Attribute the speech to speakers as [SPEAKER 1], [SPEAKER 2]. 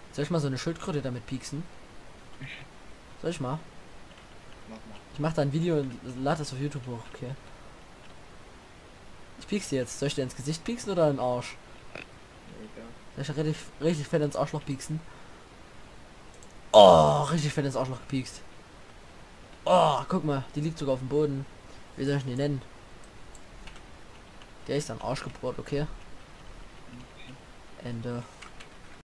[SPEAKER 1] Soll ich mal so eine Schildkröte damit pieksen? Soll ich mal?
[SPEAKER 2] Mach mal.
[SPEAKER 1] Ich mache da ein Video und lade das auf YouTube hoch, okay? Ich piekse jetzt. Soll ich dir ins Gesicht pieksen oder in den Arsch?
[SPEAKER 2] Ja, egal.
[SPEAKER 1] Soll ich richtig fett ins Arschloch pieksen? Oh, richtig fett ins Arschloch gepiekst. Oh, guck mal, die liegt sogar auf dem Boden. Wie soll ich den nennen? Der ist am Arsch gebohrt, okay?
[SPEAKER 2] Okay.
[SPEAKER 1] Ende.